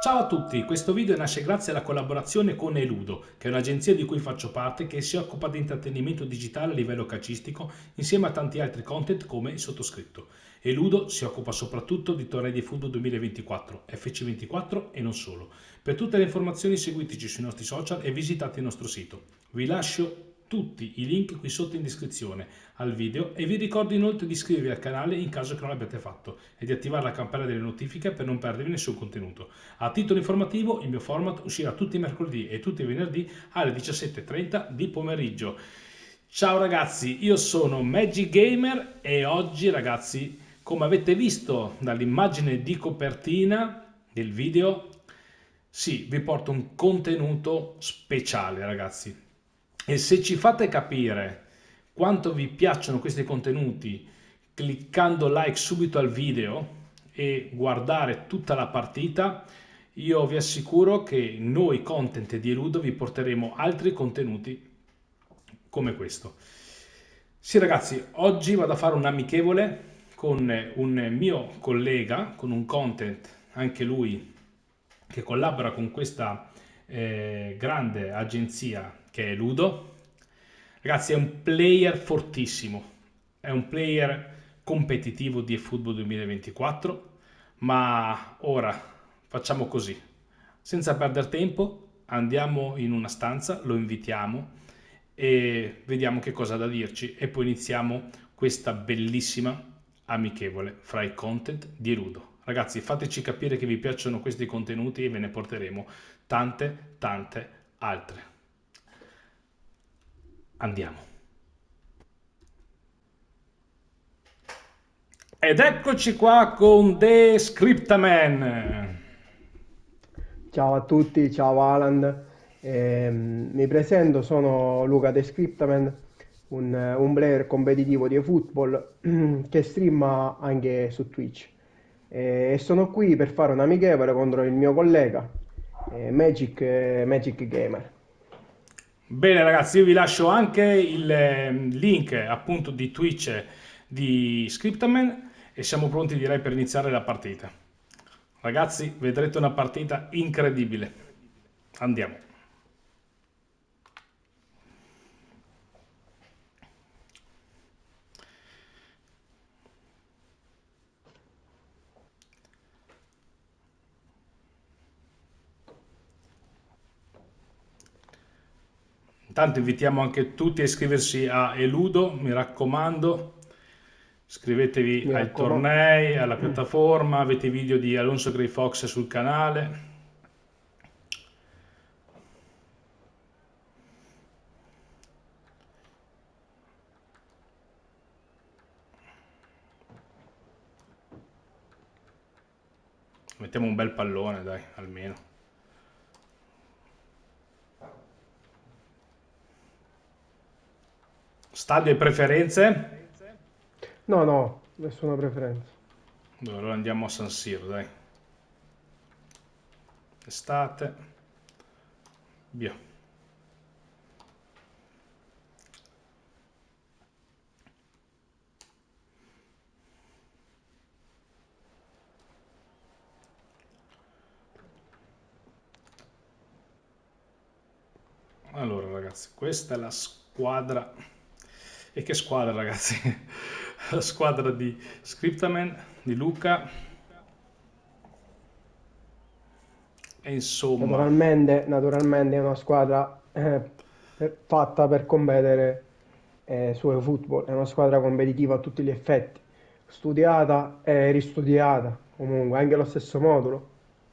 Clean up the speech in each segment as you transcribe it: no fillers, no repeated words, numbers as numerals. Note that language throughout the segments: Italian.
Ciao a tutti, questo video nasce grazie alla collaborazione con Eludo, che è un'agenzia di cui faccio parte che si occupa di intrattenimento digitale a livello calcistico insieme a tanti altri content come il sottoscritto. Eludo si occupa soprattutto di tornei di football 2024, FC24 e non solo. Per tutte le informazioni seguiteci sui nostri social e visitate il nostro sito. Vi lascio tutti i link qui sotto in descrizione al video e vi ricordo inoltre di iscrivervi al canale in caso che non l'abbiate fatto e di attivare la campanella delle notifiche per non perdervi nessun contenuto. A titolo informativo il mio format uscirà tutti i mercoledì e tutti i venerdì alle 17:30 di pomeriggio. Ciao ragazzi, io sono Magic Gamer e oggi ragazzi, come avete visto dall'immagine di copertina del video, sì, vi porto un contenuto speciale ragazzi. E se ci fate capire quanto vi piacciono questi contenuti cliccando like subito al video e guardare tutta la partita, io vi assicuro che noi content di Eludo vi porteremo altri contenuti come questo. Sì ragazzi, oggi vado a fare un amichevole con un mio collega, con un content, anche lui, che collabora con questa grande agenzia che è Eludo. Ragazzi, è un player fortissimo, è un player competitivo di eFootball 2024, ma ora facciamo così, senza perdere tempo, andiamo in una stanza, lo invitiamo e vediamo che cosa ha da dirci e poi iniziamo questa bellissima amichevole fra i content di Eludo. Ragazzi, fateci capire che vi piacciono questi contenuti e ve ne porteremo tante altre. Andiamo. Ed eccoci qua con The Scriptaman. Ciao a tutti, ciao Alan. Mi presento, sono Luca The Scriptaman, un player competitivo di eFootball che streama anche su Twitch. E sono qui per fare un amichevole contro il mio collega Magic Gamer. Bene ragazzi, io vi lascio anche il link appunto di Twitch di Scriptaman e siamo pronti direi per iniziare la partita. Ragazzi, vedrete una partita incredibile. Andiamo. Intanto invitiamo anche tutti a iscriversi a Eludo, mi raccomando. Iscrivetevi Mi ai raccomando. tornei, alla piattaforma, avete i video di Alonso Grey Fox sul canale. Mettiamo un bel pallone, dai, almeno. Stadio e preferenze? No, no, nessuna preferenza. Allora andiamo a San Siro, dai. Estate. Via. Allora ragazzi, questa è la squadra. E che squadra ragazzi? La squadra di Scriptaman, di Luca. E insomma, Naturalmente è una squadra fatta per competere su eFootball, è una squadra competitiva a tutti gli effetti, studiata e ristudiata, comunque anche lo stesso modulo.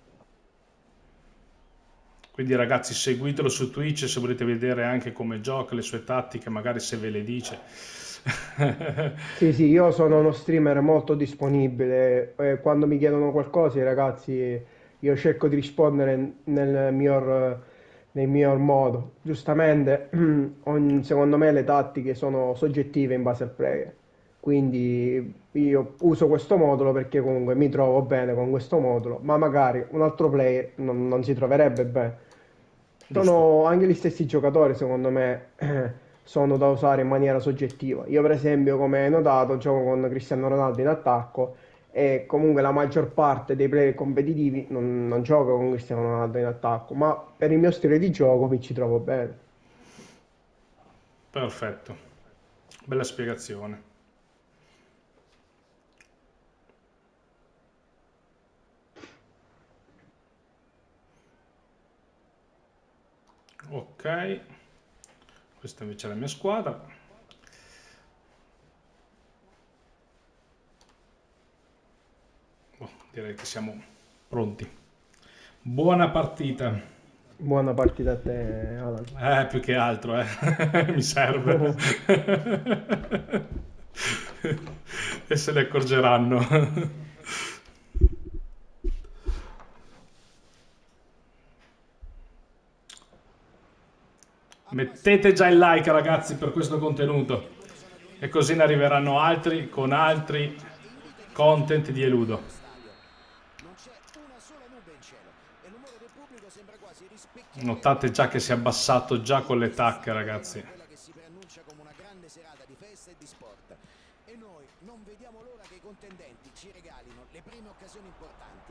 quindi ragazzi seguitelo su Twitch se volete vedere anche come gioca, le sue tattiche, magari se ve le dice. Sì, sì, io sono uno streamer molto disponibile, quando mi chiedono qualcosa i ragazzi io cerco di rispondere nel miglior modo. Giustamente, secondo me le tattiche sono soggettive in base al player, quindi io uso questo modulo perché comunque mi trovo bene con questo modulo, ma magari un altro player non si troverebbe bene. Giusto. Sono anche gli stessi giocatori, secondo me, sono da usare in maniera soggettiva. Io, per esempio, come hai notato, gioco con Cristiano Ronaldo in attacco e comunque la maggior parte dei player competitivi non gioca con Cristiano Ronaldo in attacco, ma per il mio stile di gioco mi ci trovo bene. Perfetto, bella spiegazione. Ok, questa invece è la mia squadra. Oh, direi che siamo pronti. Buona partita. Buona partita a te, Alan. Più che altro, mi serve. E se ne accorgeranno. Mettete già il like ragazzi per questo contenuto e così ne arriveranno altri con altri content di Eludo. Notate già che si è abbassato già con le tacche ragazzi. E noi non vediamo l'ora che i contendenti ci regalino le prime occasioni importanti.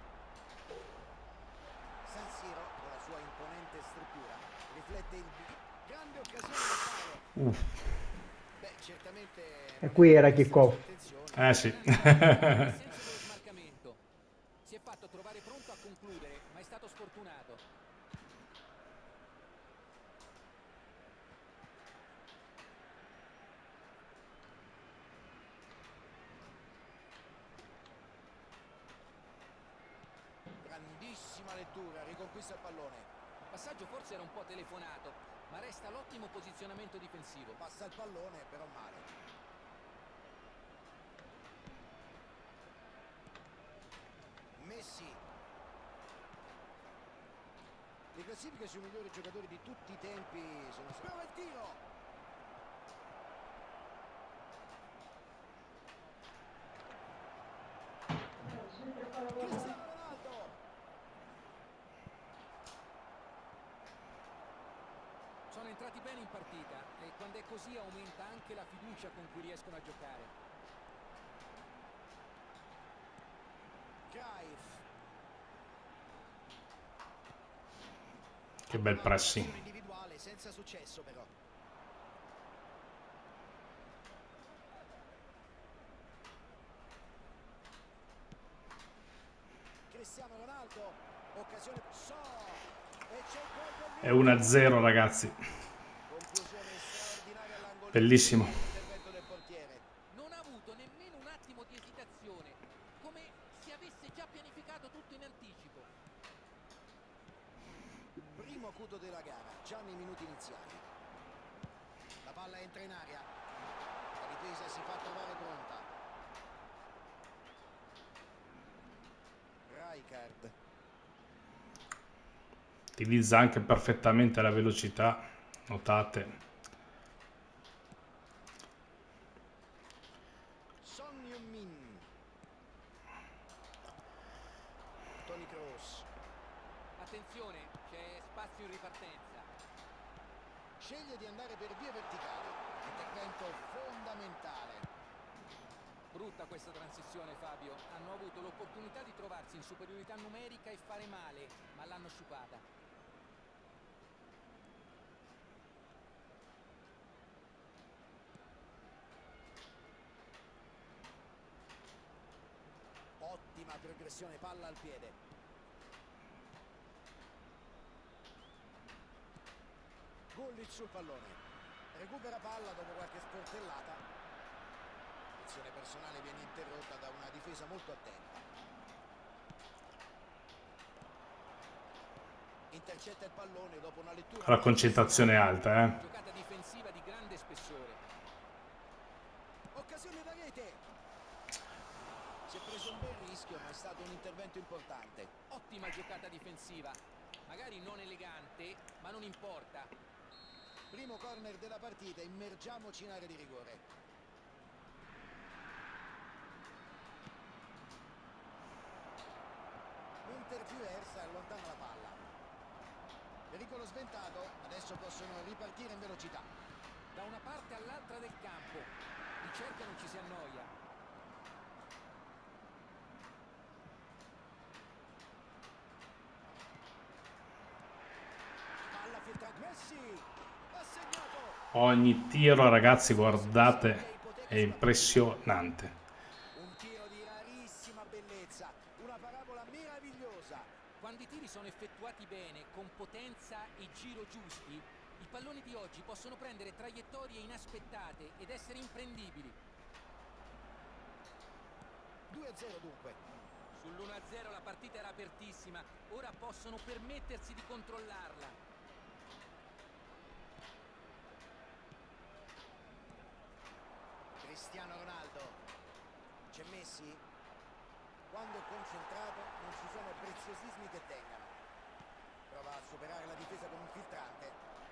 San Siro, con la sua imponente struttura, riflette il grande occasione da fare. Beh, certamente E non qui era era questa la sua kick-off. intenzione. Sì. Nel senso dello smarcamento. Si è fatto trovare pronto a concludere, ma è stato sfortunato. Grandissima lettura, riconquista il pallone. Il passaggio forse era un po' telefonato, ma resta l'ottimo posizionamento difensivo. Passa il pallone, però male. Messi. Le classifiche sui migliori giocatori di tutti i tempi sono... Prova il tiro! Cristiano Ronaldo! Sono entrati bene in partita e quando è così aumenta anche la fiducia con cui riescono a giocare. Cruyff. Che bel pressing. Individuale senza successo però. Cristiano Ronaldo, occasione e c'è il gol È del 1-0 ragazzi. conclusione straordinaria all'angolo. Bellissimo. Intervento del portiere. Non ha avuto nemmeno un attimo di esitazione, come se avesse già pianificato tutto in anticipo. Primo acuto della gara, già nei minuti iniziali. La palla entra in aria. La difesa si fa trovare pronta. Rijkaard. Utilizza anche perfettamente la velocità, notate. Son Heung-min. Toni Kroos. Attenzione, c'è spazio in ripartenza. Sceglie di andare per vie verticali. Intervento fondamentale. Brutta questa transizione, Fabio. Hanno avuto l'opportunità di trovarsi in superiorità numerica e fare male, ma l'hanno sciupata. Ottima progressione, palla al piede. Gullit sul pallone. Recupera palla dopo qualche sportellata. L'azione personale viene interrotta da una difesa molto attenta. Intercetta il pallone dopo una lettura. La concentrazione è alta, Giocata difensiva di grande spessore. Occasione da rete. Si è preso un bel rischio, ma è stato un intervento importante. Ottima giocata difensiva. Magari non elegante, ma non importa. Primo corner della partita, immergiamoci in area di rigore. Interviewersa allontana la palla. Pericolo sventato, adesso possono ripartire in velocità. Da una parte all'altra del campo. Di certo non ci si annoia. Messi ha segnato. Ogni tiro, ragazzi, guardate, è impressionante. Un tiro di rarissima bellezza, una parabola meravigliosa. Quando i tiri sono effettuati bene, con potenza e giro giusti, i palloni di oggi possono prendere traiettorie inaspettate ed essere imprendibili. 2-0 dunque. Sull'1-0 la partita era apertissima, ora possono permettersi di controllarla. Cristiano Ronaldo. C'è Messi. Quando è concentrato non ci sono preziosismi che tengano. Prova a superare la difesa con un filtrante.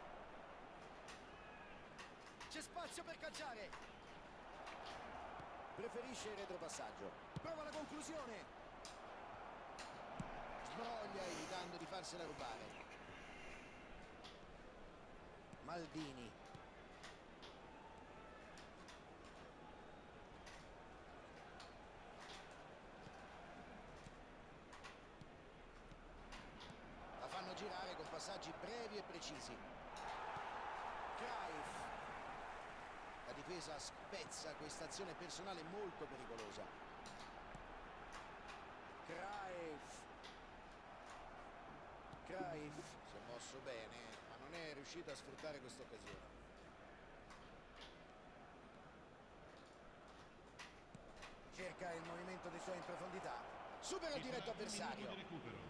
C'è spazio per calciare. Preferisce il retropassaggio. Prova la conclusione. Sbroglia evitando di farsela rubare. Maldini. La fanno girare con passaggi brevi e precisi. Cruyff. La difesa spezza questa azione personale molto pericolosa. Cruyff si è mosso bene, ma non è riuscito a sfruttare questa occasione. Cerca il movimento dei suoi in profondità. Supera il diretto avversario.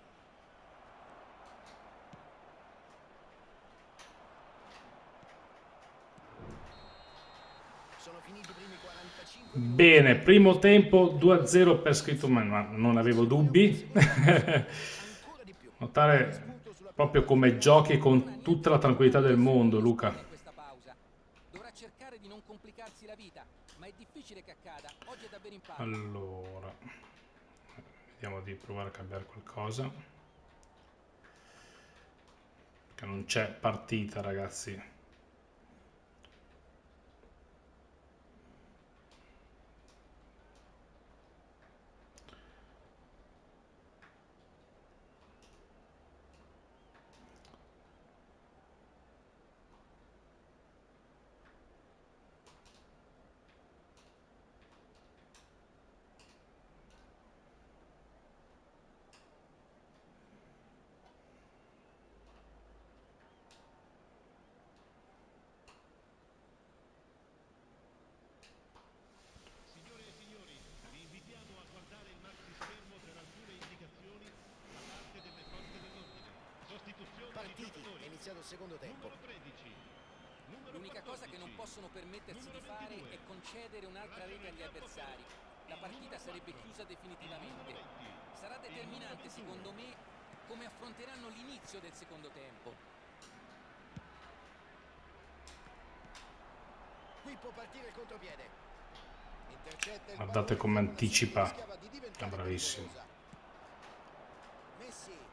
Sono finiti i primi 45 minuti. Bene, primo tempo 2-0 per scritto, ma non avevo dubbi. Ancora di più. Notare proprio come giochi con tutta la tranquillità del mondo, Luca. In questa pausa dovrà cercare di non complicarsi la vita, ma è difficile che accada. Oggi è davvero in palla. Allora, vediamo di provare a cambiare qualcosa. Che non c'è partita, ragazzi. Partiti, è iniziato il secondo tempo. L'unica cosa che non possono permettersi di fare è concedere un'altra rete agli avversari. La partita sarebbe chiusa definitivamente. Sarà determinante, secondo me, come affronteranno l'inizio del secondo tempo. Qui può partire il contropiede. Intercetta il Guardate pallone, come ferma anticipa. l'azione che rischiava di diventare È bravissimo. pericolosa. Messi.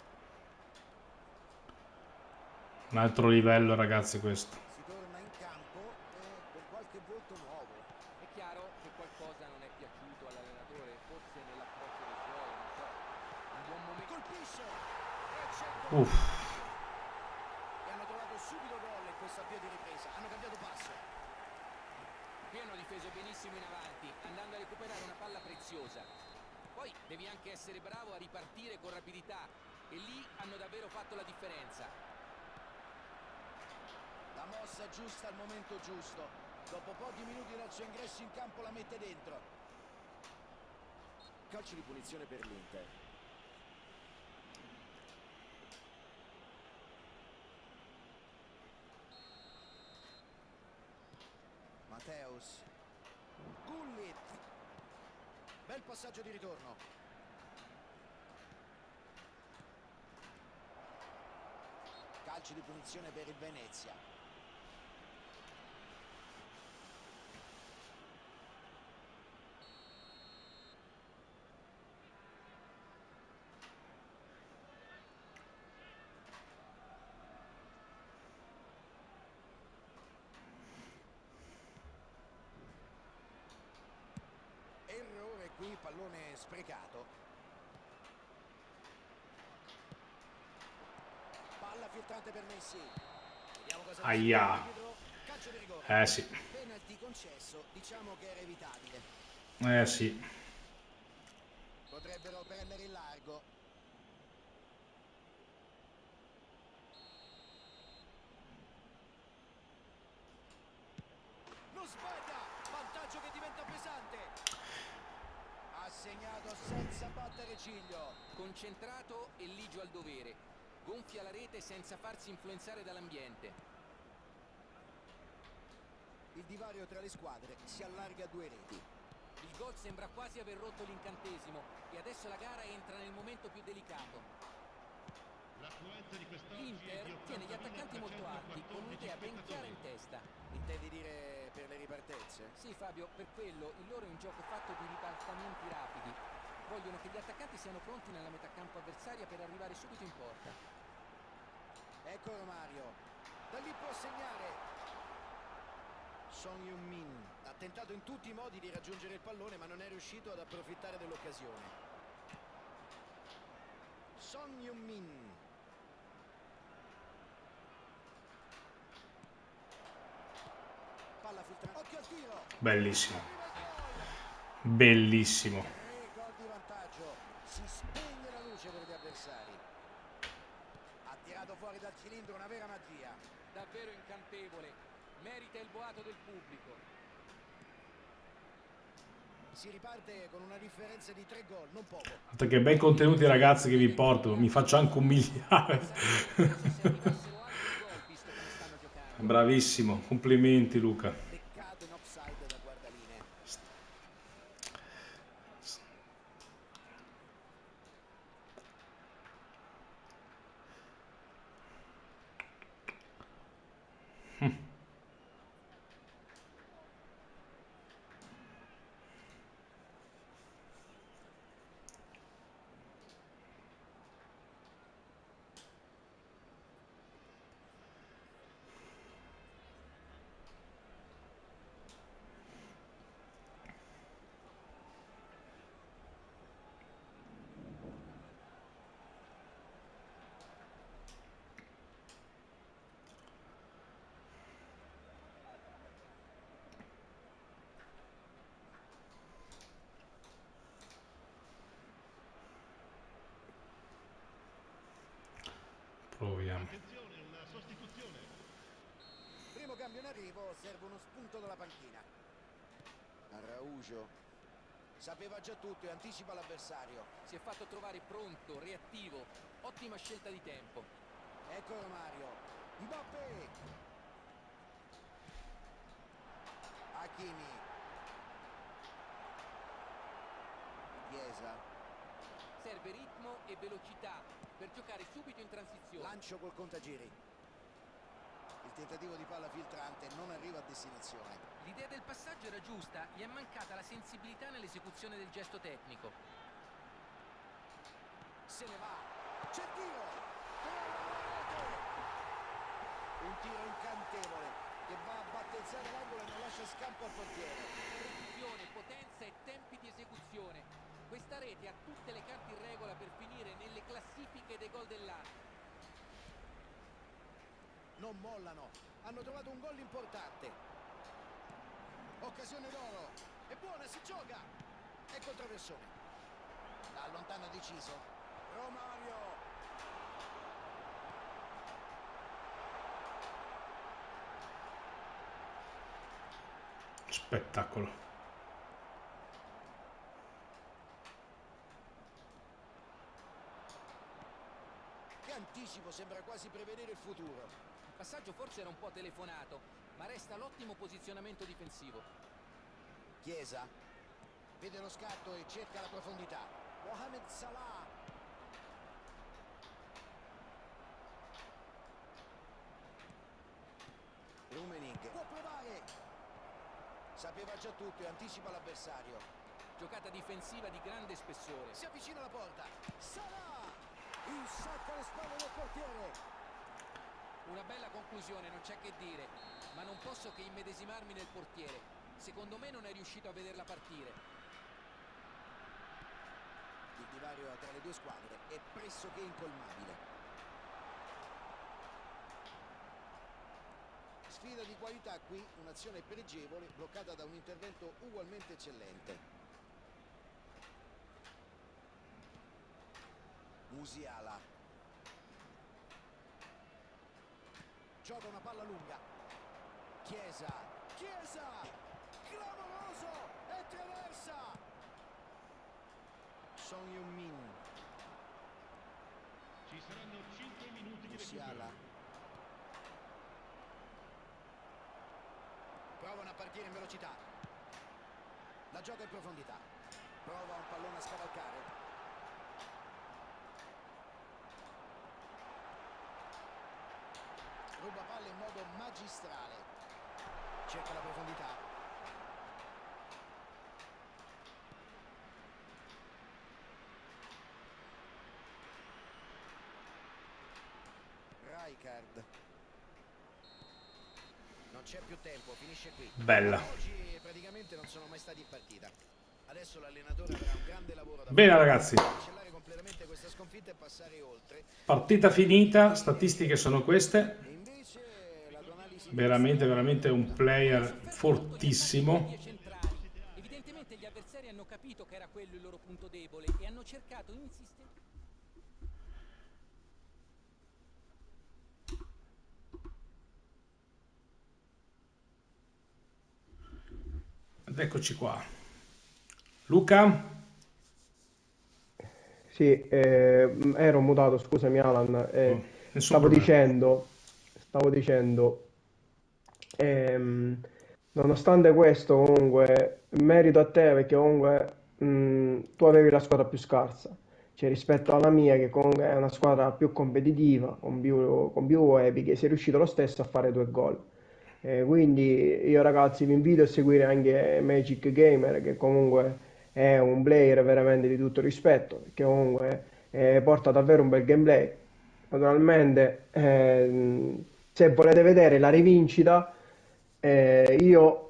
Un altro livello, ragazzi, questo. Si torna in campo e con qualche volto nuovo. È chiaro che qualcosa non è piaciuto all'allenatore, forse nell'approccio dei suoi, non so. Un buon momento. Colpisce. E c'è il gol. Uff. E hanno trovato subito gol in questo avvio di ripresa. Hanno cambiato passo. Qui hanno difeso benissimo in avanti, andando a recuperare una palla preziosa. Poi devi anche essere bravo a ripartire con rapidità e lì hanno davvero fatto la differenza. La mossa giusta al momento giusto. Dopo pochi minuti dal suo ingresso in campo la mette dentro. Calcio di punizione per l'Inter. Matteus. Gullit. Bel passaggio di ritorno. Calcio di punizione per il Venezia. Errore qui, pallone sprecato. Palla filtrante per Messi. Vediamo cosa Aia. decide l'arbitro. Calcio di rigore. Sì. Penalty concesso, diciamo che era evitabile. Sì. Potrebbero prendere il largo. Non sbaglia, vantaggio che diventa pesante. Ha segnato senza battere ciglio. Concentrato e ligio al dovere. Gonfia la rete senza farsi influenzare dall'ambiente. Il divario tra le squadre si allarga a 2 reti. Il gol sembra quasi aver rotto l'incantesimo e adesso la gara entra nel momento più delicato. L'Inter tiene gli attaccanti molto alti, con un'idea ben chiara in testa. Intendi dire per le ripartenze? Sì, Fabio, per quello il loro è un gioco fatto di ribaltamenti rapidi. Vogliono che gli attaccanti siano pronti nella metà campo avversaria per arrivare subito in porta. Ecco Romario. Da lì può segnare. Son Heung-min ha tentato in tutti i modi di raggiungere il pallone ma non è riuscito ad approfittare dell'occasione. Son Heung-min. Palla filtrata. Occhio al tiro. Bellissimo. Arriva il gol. Bellissimo. 3 gol di vantaggio. Si spegne la luce per gli avversari. Ha tirato fuori dal cilindro una vera magia. Davvero incantevole. Merita il boato del pubblico. Si riparte con una differenza di 3 gol, non poco. Guardate che bei contenuti ragazzi che vi porto. Mi faccio anche un miliare. Curioso se arrivassero altri gol visto come stanno giocando. Bravissimo. Complimenti Luca. Peccato in offside da guardalinee. Proviamo. Primo cambio in arrivo, serve uno spunto dalla panchina. Araujo sapeva già tutto e anticipa l'avversario. Si è fatto trovare pronto, reattivo. Ottima scelta di tempo. Ecco Romario. Mbappé. Hakimi. Chiesa. Serve ritmo e velocità per giocare subito in transizione. Lancio col contagiri. Il tentativo di palla filtrante non arriva a destinazione. L'idea del passaggio era giusta, gli è mancata la sensibilità nell'esecuzione del gesto tecnico. Se ne va. C'è il tiro. Un tiro incantevole che va a battezzare l'angolo e non lascia scampo al portiere. Precisione, potenza e tempi di esecuzione. Questa rete ha tutte le carte in regola per finire nelle classifiche dei gol dell'anno. Non mollano, hanno trovato un gol importante. Occasione d'oro, è buona, si gioca. È controversone. Da allontano deciso. Romario. Spettacolo. Che anticipo, sembra quasi prevedere il futuro. Il passaggio forse era un po' telefonato, ma resta l'ottimo posizionamento difensivo. Chiesa vede lo scatto e cerca la profondità. Mohamed Salah. Rummenigge può provare. Sapeva già tutto e anticipa l'avversario. Giocata difensiva di grande spessore. Si avvicina alla porta. Salah insacca le spalle del portiere. Una bella conclusione, non c'è che dire, ma non posso che immedesimarmi nel portiere. Secondo me non è riuscito a vederla partire. Il divario tra le due squadre è pressoché incolmabile. sfida di qualità qui, un'azione pregevole bloccata da un intervento ugualmente eccellente. Musiala gioca una palla lunga. Chiesa, clamoroso, e traversa. Son Heung-min. Ci saranno 5 minuti di Musiala recupero. provano a partire in velocità, la gioca in profondità, prova un pallone a scavalcare, ruba palle in modo magistrale, cerca la profondità. Rijkaard. Non c'è più tempo, finisce qui. Bella. Oggi praticamente non sono mai stati in partita. Adesso l'allenatore avrà un grande lavoro da Bene fare. ragazzi, Cancellare completamente questa sconfitta e passare oltre. partita finita, statistiche sono queste. E invece la tua analisi Veramente un player Hanno sofferto molto gli attacchi fortissimo. delle vie centrali. Evidentemente gli avversari hanno capito che era quello il loro punto debole e hanno cercato insistentemente. Ed eccoci qua. Luca? Sì, ero mutato, scusami Alan. Oh, nessun Stavo problema. dicendo, ehm, nonostante questo, comunque, merito a te perché comunque tu avevi la squadra più scarsa, cioè rispetto alla mia che comunque è una squadra più competitiva, con più epiche, sei riuscito lo stesso a fare 2 gol. Quindi io ragazzi vi invito a seguire anche Magic Gamer che comunque è un player veramente di tutto rispetto, perché comunque porta davvero un bel gameplay. Naturalmente, se volete vedere la rivincita, io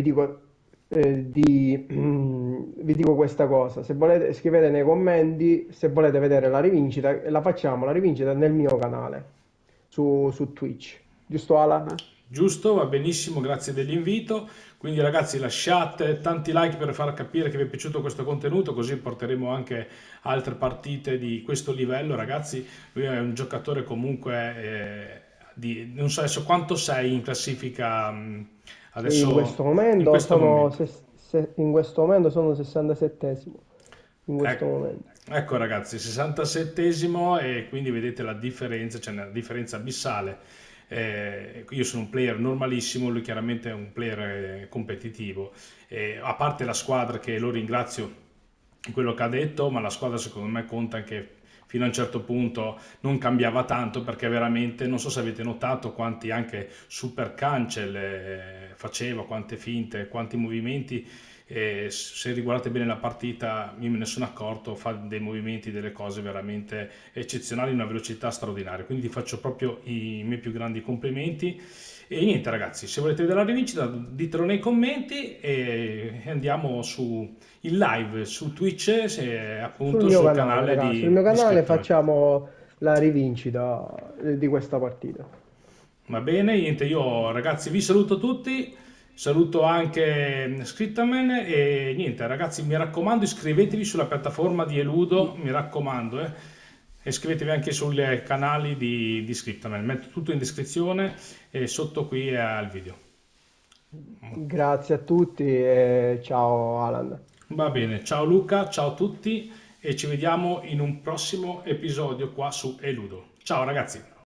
vi dico questa cosa. Se volete, scrivete nei commenti se volete vedere la rivincita, e la facciamo la rivincita nel mio canale su Twitch. Giusto, Alan? Giusto, va benissimo, grazie dell'invito. Quindi ragazzi lasciate tanti like per far capire che vi è piaciuto questo contenuto, così porteremo anche altre partite di questo livello. Ragazzi, lui è un giocatore comunque non so adesso quanto sei in classifica Sì, in questo adesso in momento questo sono, momento. in questo momento sono 67esimo. In questo Ec- momento. Ecco ragazzi, 67esimo e quindi vedete la differenza, c'è una differenza abissale. Io sono un player normalissimo, lui chiaramente è un player competitivo. A parte la squadra che lo ringrazio in quello che ha detto, ma la squadra secondo me conta anche fino a un certo punto non cambiava tanto perché veramente non so se avete notato quanti anche super cancel faceva, quante finte, quanti movimenti. Se riguardate bene la partita, io me ne sono accorto, fa dei movimenti, delle cose veramente eccezionali, una velocità straordinaria. Quindi ti faccio proprio i miei più grandi complimenti. E niente, ragazzi, se volete vedere la rivincita, ditelo nei commenti e andiamo su in live su Twitch, Sul appunto mio sul canale, canale ragazzi, sul mio di canale Scriptome. facciamo la rivincita di questa partita. Va bene, niente, io ragazzi vi saluto tutti, saluto anche Scriptaman e niente, ragazzi mi raccomando iscrivetevi sulla piattaforma di Eludo, mi raccomando, e iscrivetevi anche sui canali di Scriptaman, metto tutto in descrizione e sotto qui al video. Grazie a tutti e ciao Alan. Va bene, ciao Luca, ciao a tutti e ci vediamo in un prossimo episodio qua su Eludo. Ciao ragazzi!